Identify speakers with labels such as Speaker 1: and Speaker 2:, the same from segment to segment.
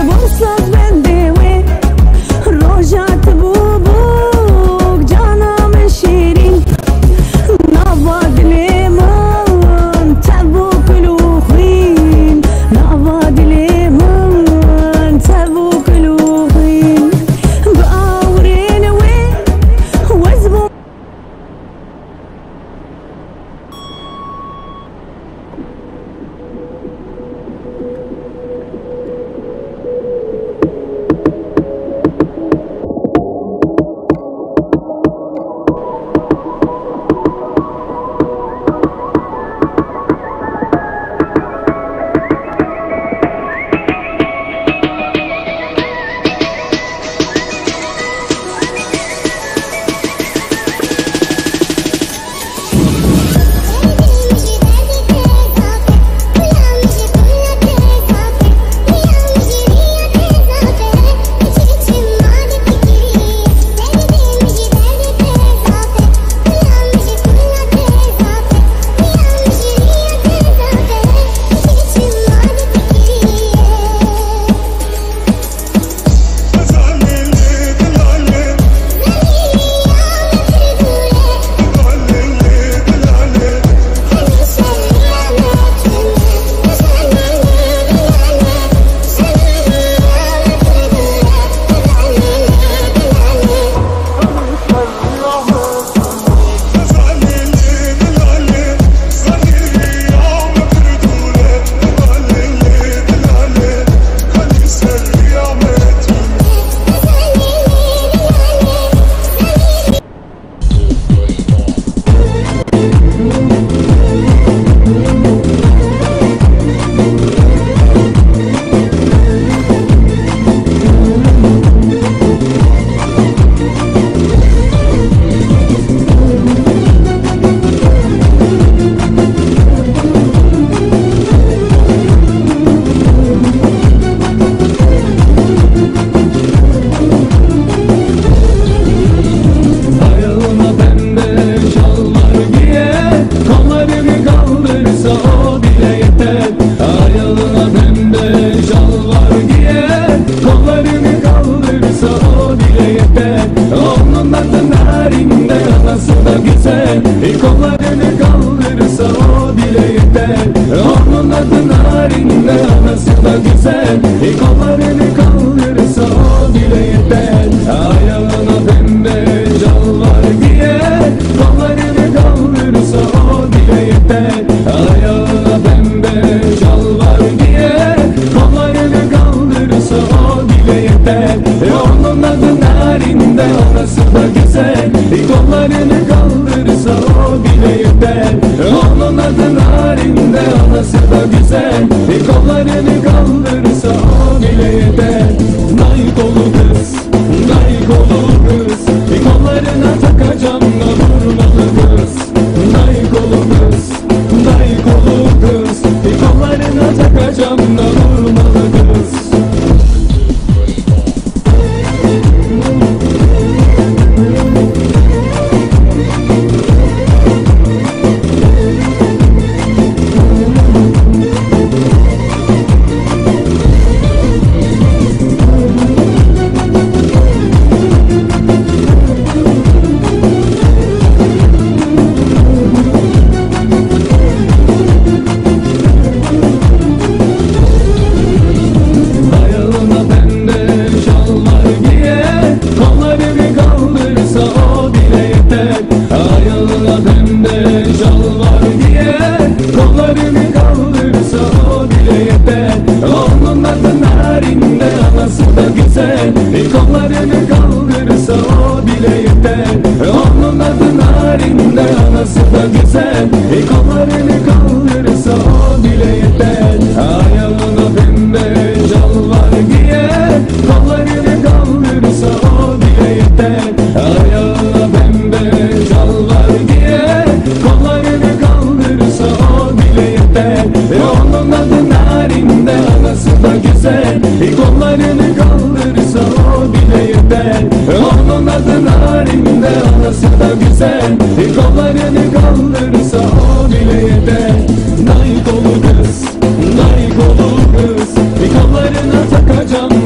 Speaker 1: Kollarını kaldırsa o bile yeter. Onun adı narinde, anası da güzel. Kollarını kaldırsa o bile yeter. Ayağına pembe çallar diye. Kollarını kaldırsa o bile yeter. Ayağına pembe çallar diye. Kollarını kaldırsa o bile yeter. Onun adı narinde, anası da güzel. Kollarını kaldırsa o bile yeter. Onun adı narinde, anası da güzel. Kollarını kaldırsa o bile yeter. Nay kolu kız, nay kolu kız. Kollarına takacağım da vurmalı kız. Nay kolu kız, nay kolu kız. Kollarına takacağım da vurmalı kız. Kollarını kaldırsa o bile yeter. Onun adı narinde, anası da güzel. Kollarını kaldırsa o bile yeter. Ayağına pembe çallar giye. Kollarını kaldırsa o bile yeter. Ayağına pembe çallar giye. Kollarını kaldırsa o bile yeter. Onun adı narinde, anası da güzel. Kollarını kaldırsa o bile yeter. Onun adı narinde, anası da güzel. Kollarını kaldırsa o bile yeter. Nay kolu kız, nay kolu kız. Kollarına takacağım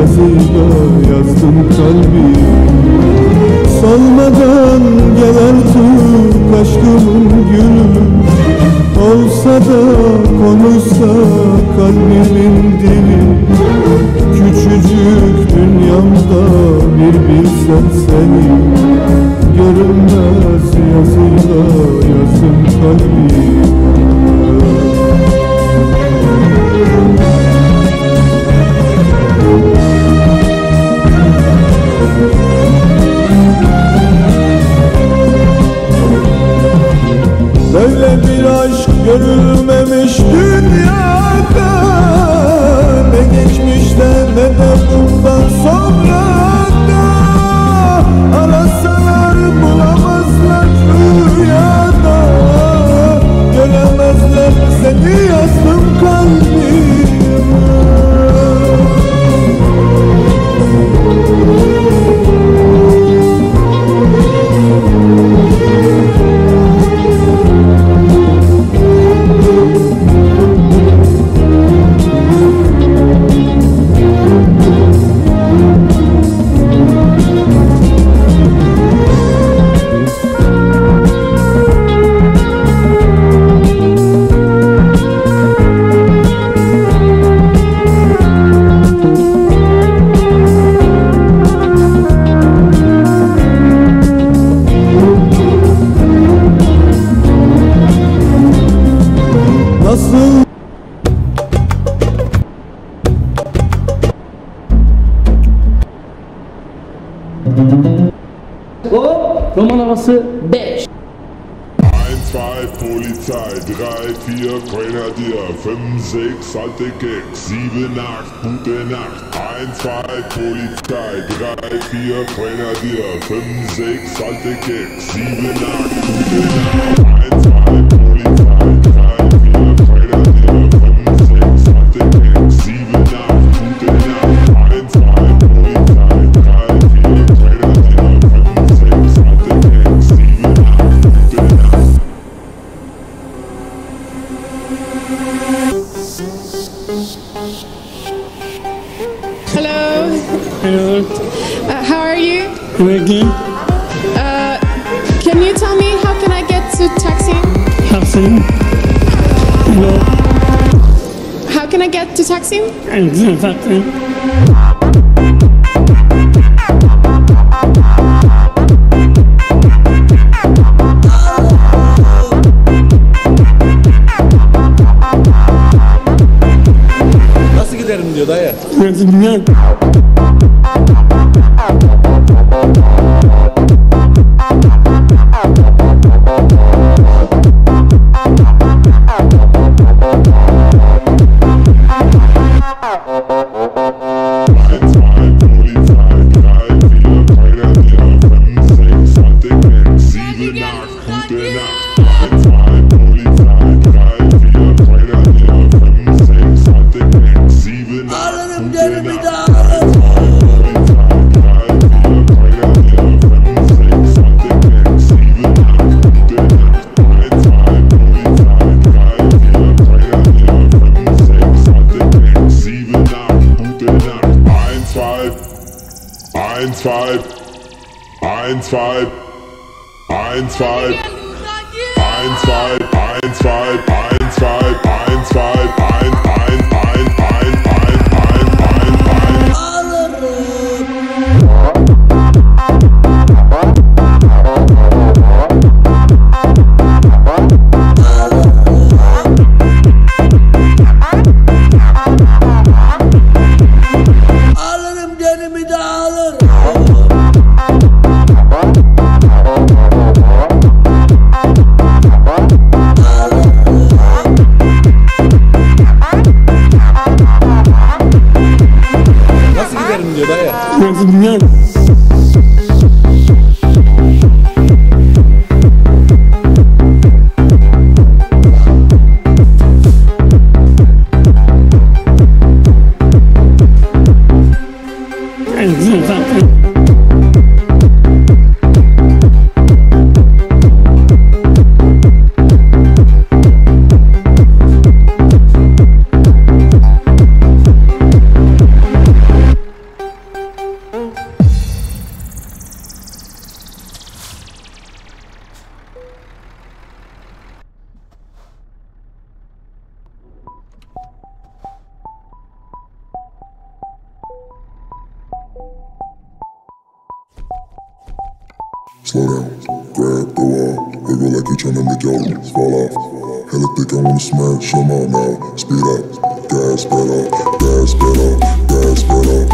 Speaker 1: yazıyla yazdım kalbim. Solmadan gel artık aşkımın gülü, olsa da konuşsa kalbimin dili. Küçücük dünyamda bir bilsen seni, görünmez yazıyla yazdım kalbim. Böyle bir aşk görülmemiş dünyada, ne geçmişte ne de bundan sonra da. Arasalar bulamazlar rüyada, göremezler seni yazdım kalbime.
Speaker 2: Hop, roman havası 5.
Speaker 3: 1, 2, Polizei, 3, 4, Grenadier, 5, 6, alte Keks, 7, 8, gute Nacht. 1, 2, Polizei, 3, 4, Grenadier, 5, 6, alte Keks, 7, 8, gute Nacht. 1, 2, Polizei, 3, 4, Grenadier, 5, 6, alte Keks, 7, 8, gute Nacht. 1, 2, Polizei, 3, 4, Grenadier, 5, 6, alte Keks, 7, 8, gute Nacht.
Speaker 4: Hello.
Speaker 2: Hello.
Speaker 4: How are you?
Speaker 2: Working.
Speaker 4: Can you tell me how can I get to Taksim?
Speaker 2: Taksim. Hello.
Speaker 4: How can I get to Taksim?
Speaker 2: Taksim.
Speaker 5: Nasıl giderim diyor dayı.
Speaker 2: Nasıl bilmem. Nasıl bilmem.
Speaker 6: Slow down, grab the wall, wiggle like you tryna make your lips fall off. Hella thick, I wanna smash 'em all now. Speed up, gas pedal, gas pedal, gas pedal.